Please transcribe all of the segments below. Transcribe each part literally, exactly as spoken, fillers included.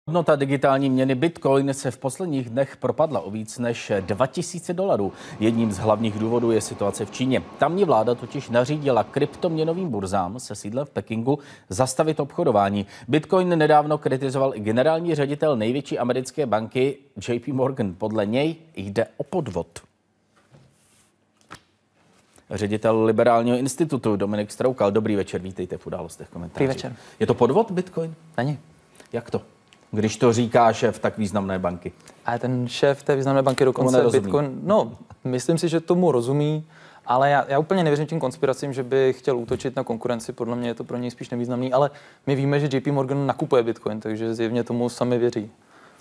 Hodnota digitální měny Bitcoin se v posledních dnech propadla o víc než dva tisíce dolarů. Jedním z hlavních důvodů je situace v Číně. Tamní vláda totiž nařídila kryptoměnovým burzám se sídlem v Pekingu zastavit obchodování. Bitcoin nedávno kritizoval i generální ředitel největší americké banky J P Morgan. Podle něj jde o podvod. Ředitel Liberálního institutu Dominik Stroukal. Dobrý večer, vítejte v Událostech komentářů. Dobrý večer. Je to podvod Bitcoin? Není. Jak to? Když to říká šéf tak významné banky. A ten šéf té významné banky dokonce Bitcoin, no, myslím si, že tomu rozumí, ale já, já úplně nevěřím tím konspiracím, že by chtěl útočit na konkurenci. Podle mě je to pro něj spíš nevýznamný, ale my víme, že J P Morgan nakupuje Bitcoin, takže zjevně tomu sami věří.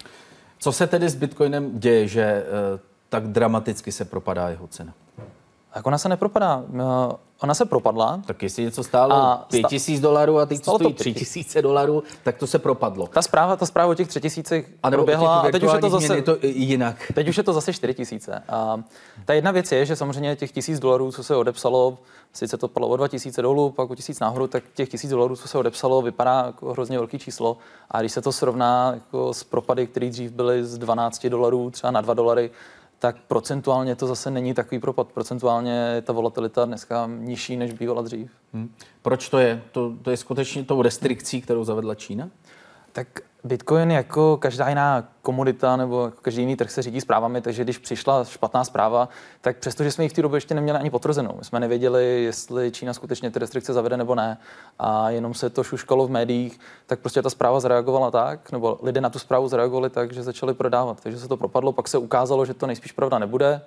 Co se tedy s Bitcoinem děje, že e, tak dramaticky se propadá jeho cena? Tak ona se nepropadá. Ona se propadla. Tak jestli něco stálo pět tisíc dolarů a teď to stojí tři tisíce dolarů, tak to se propadlo. Ta zpráva, ta zpráva o těch tři tisících proběhla a teď už je to zase je to jinak. Teď už je to zase čtyři tisíce. A ta jedna věc je, že samozřejmě těch tisíc dolarů, co se odepsalo, sice to padlo o dva tisíce dolů, pak o tisíc nahoru, tak těch tisíc dolarů, co se odepsalo, vypadá jako hrozně velký číslo. A když se to srovná jako s propady, které dřív byly z dvanácti dolarů třeba na dva dolary, tak procentuálně to zase není takový propad. Procentuálně je ta volatilita dneska nižší, než bývala dřív. Hmm. Proč to je? To, to je skutečně tou restrikcí, kterou zavedla Čína? Tak Bitcoin jako každá jiná komodita nebo jako každý jiný trh se řídí zprávami, takže když přišla špatná zpráva, tak přestože jsme ji v té době ještě neměli ani potvrzenou. My jsme nevěděli, jestli Čína skutečně ty restrikce zavede nebo ne a jenom se to šuškalo v médiích, tak prostě ta zpráva zareagovala tak, nebo lidé na tu zprávu zareagovali tak, že začali prodávat. Takže se to propadlo, pak se ukázalo, že to nejspíš pravda nebude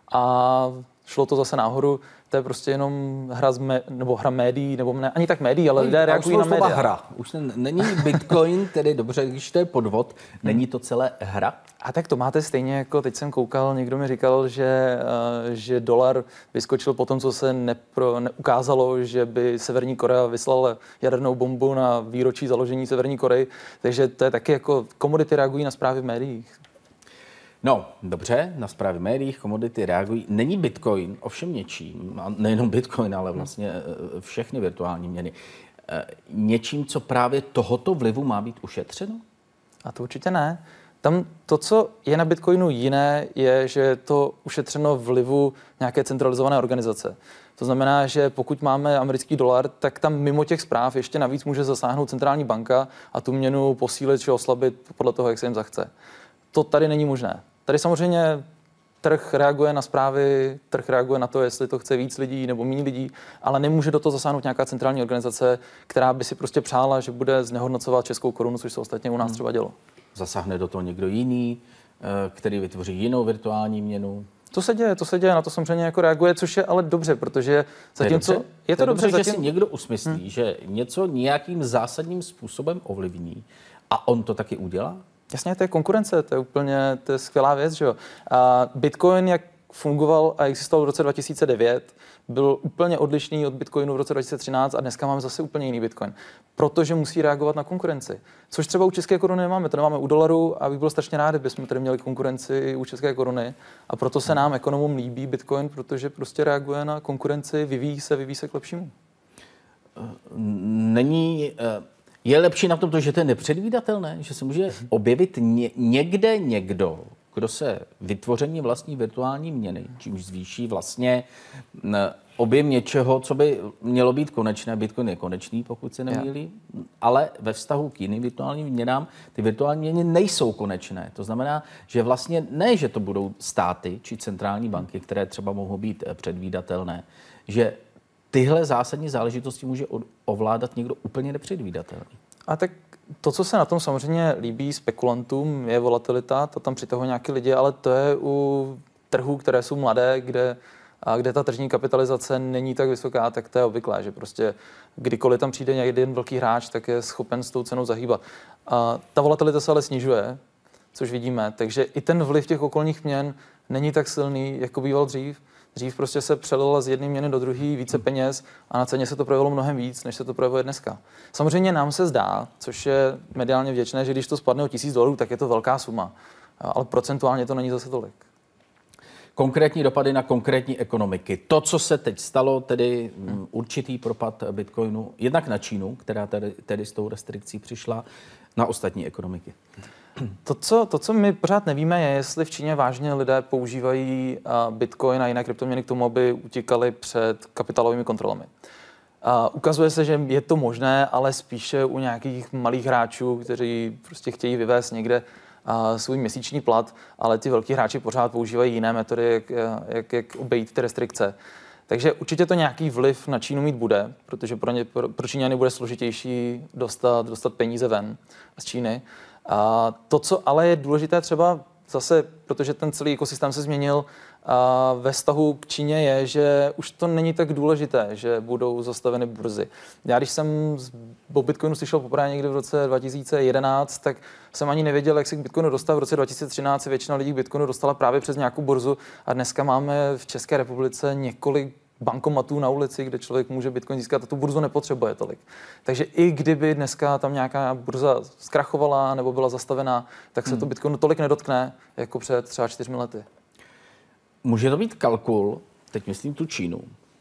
a šlo to zase nahoru. To je prostě jenom hra, z mé, nebo hra médií, nebo ne, ani tak médií, ale lidé reagují na média. Hra. Už není Bitcoin, tedy dobře, když to je podvod, není to celé hra? A tak to máte stejně, jako teď jsem koukal, někdo mi říkal, že, uh, že dolar vyskočil po tom, co se nepro, neukázalo, že by Severní Korea vyslala jadernou bombu na výročí založení Severní Koreji, takže to je taky jako komodity reagují na zprávy v médiích. No, dobře, na zprávy v médiích komodity reagují. Není Bitcoin ovšem něčím, a nejenom Bitcoin, ale vlastně všechny virtuální měny, něčím, co právě tohoto vlivu má být ušetřeno? A to určitě ne. Tam to, co je na Bitcoinu jiné, je, že je to ušetřeno vlivu nějaké centralizované organizace. To znamená, že pokud máme americký dolar, tak tam mimo těch zpráv ještě navíc může zasáhnout centrální banka a tu měnu posílit či oslabit podle toho, jak se jim zachce. To tady není možné. Tady samozřejmě trh reaguje na zprávy, trh reaguje na to, jestli to chce víc lidí nebo méně lidí, ale nemůže do toho zasáhnout nějaká centrální organizace, která by si prostě přála, že bude znehodnocovat českou korunu, což se ostatně u nás třeba dělo. Zasáhne do toho někdo jiný, který vytvoří jinou virtuální měnu? To se děje, to se děje, na to samozřejmě jako reaguje, což je ale dobře, protože zatímco... Je, je to, to dobře, dobře že zatím... si někdo usmyslí, hmm. že něco nějakým zásadním způsobem ovlivní a on to taky udělá? Jasně, to je konkurence, to je úplně to je skvělá věc, že jo. A Bitcoin, jak fungoval a existoval v roce dva tisíce devět, byl úplně odlišný od Bitcoinu v roce dva tisíce třináct a dneska máme zase úplně jiný Bitcoin. Protože musí reagovat na konkurenci. Což třeba u české koruny nemáme, to nemáme u dolaru a bych byl strašně rád, kdybychom tady měli konkurenci u české koruny. A proto se nám ekonomům líbí Bitcoin, protože prostě reaguje na konkurenci, vyvíjí se, vyvíjí se k lepšímu. Není... Uh... Je lepší na tom to, že to je nepředvídatelné, že se může objevit ně, někde někdo, kdo se vytvoření vlastní virtuální měny, čímž zvýší vlastně objem něčeho, co by mělo být konečné. Bitcoin je konečný, pokud se nemýlí, ale ve vztahu k jiným virtuálním měnám ty virtuální měny nejsou konečné. To znamená, že vlastně ne, že to budou státy či centrální banky, které třeba mohou být předvídatelné, že tyhle zásadní záležitosti může ovládat někdo úplně nepředvídatelný. A tak to, co se na tom samozřejmě líbí spekulantům, je volatilita, to tam přitahuje nějaký lidi, ale to je u trhů, které jsou mladé, kde, a kde ta tržní kapitalizace není tak vysoká, tak to je obvyklé, že prostě kdykoliv tam přijde jeden velký hráč, tak je schopen s tou cenou zahýbat. A ta volatilita se ale snižuje, což vidíme, takže i ten vliv těch okolních měn není tak silný, jako býval dřív. Dřív prostě se přelilo z jedné měny do druhé více peněz a na ceně se to projevilo mnohem víc, než se to projevuje dneska. Samozřejmě nám se zdá, což je mediálně vděčné, že když to spadne o tisíc dolarů, tak je to velká suma. Ale procentuálně to není zase tolik. Konkrétní dopady na konkrétní ekonomiky. To, co se teď stalo, tedy určitý propad Bitcoinu, jednak na Čínu, která tedy, tedy s tou restrikcí přišla, na ostatní ekonomiky. To co, to, co my pořád nevíme, je, jestli v Číně vážně lidé používají Bitcoin a jiné kryptoměny k tomu, aby utíkali před kapitálovými kontrolami. Uh, ukazuje se, že je to možné, ale spíše u nějakých malých hráčů, kteří prostě chtějí vyvést někde uh, svůj měsíční plat, ale ty velký hráči pořád používají jiné metody, jak, jak, jak obejít ty restrikce. Takže určitě to nějaký vliv na Čínu mít bude, protože pro, ně, pro, pro Číňany bude složitější dostat, dostat peníze ven z Číny. A to, co ale je důležité třeba zase, protože ten celý ekosystém se změnil, a ve vztahu k Číně je, že už to není tak důležité, že budou zastaveny burzy. Já když jsem o Bitcoinu slyšel poprvé někdy v roce dva tisíce jedenáct, tak jsem ani nevěděl, jak se k Bitcoinu dostat. V roce dva tisíce třináct se většina lidí k Bitcoinu dostala právě přes nějakou burzu a dneska máme v České republice několik bankomatů na ulici, kde člověk může Bitcoin získat a tu burzu nepotřebuje tolik. Takže i kdyby dneska tam nějaká burza zkrachovala nebo byla zastavená, tak se hmm. to Bitcoinu tolik nedotkne, jako před třeba čtyřmi lety. Může to být kalkul, teď myslím tu Čínu,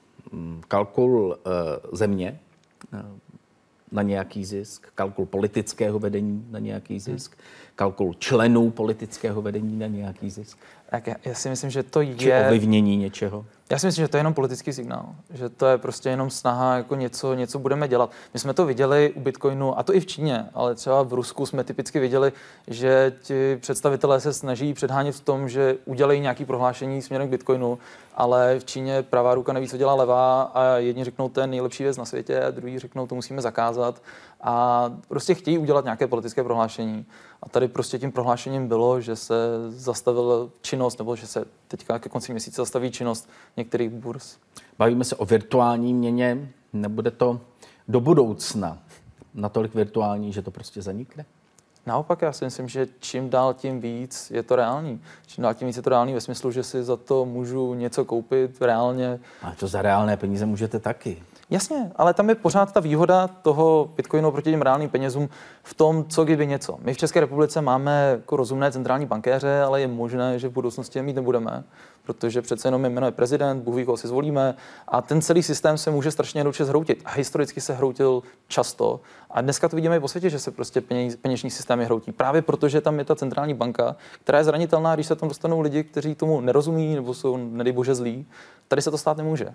kalkul uh, země uh, na nějaký zisk, kalkul politického vedení na nějaký zisk, hmm. kalkul členů politického vedení na nějaký zisk? Tak já, já si myslím, že to je... Či ovlivnění něčeho? Já si myslím, že to je jenom politický signál, že to je prostě jenom snaha, jako něco, něco budeme dělat. My jsme to viděli u Bitcoinu, a to i v Číně, ale třeba v Rusku jsme typicky viděli, že ti představitelé se snaží předhánět v tom, že udělají nějaké prohlášení směrem k Bitcoinu, ale v Číně pravá ruka neví, co dělá levá a jedni řeknou, to je nejlepší věc na světě, a druhý řeknou, to musíme zakázat a prostě chtějí udělat nějaké politické prohlášení. A tady prostě tím prohlášením bylo, že se zastavila činnost, nebo že se teďka ke konci měsíce zastaví činnost některých burz. Bavíme se o virtuální měně, nebude to do budoucna natolik virtuální, že to prostě zanikne? Naopak, já si myslím, že čím dál tím víc je to reální. Čím dál tím víc je to reální ve smyslu, že si za to můžu něco koupit reálně. Ale to za reálné peníze můžete taky. Jasně, ale tam je pořád ta výhoda toho Bitcoinu proti těm reálným penězům v tom, co kdyby něco. My v České republice máme jako rozumné centrální bankéře, ale je možné, že v budoucnosti je mít nebudeme, protože přece jenom je jmenuje prezident, Bůh ví, koho si zvolíme a ten celý systém se může strašně jednoduše zhroutit. A historicky se hroutil často a dneska to vidíme i po světě, že se prostě peněž, peněžní systémy hroutí. Právě protože tam je ta centrální banka, která je zranitelná, když se tam dostanou lidi, kteří tomu nerozumí nebo jsou, nedej bože, zlí. Tady se to stát nemůže.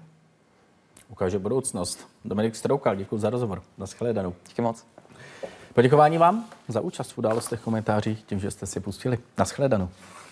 Ukáže budoucnost. Dominik Stroukal, děkuji za rozhovor. Nashledanou. Díky moc. Poděkování vám za účast v Událostech, komentářích, tím, že jste si pustili. Nashledanou.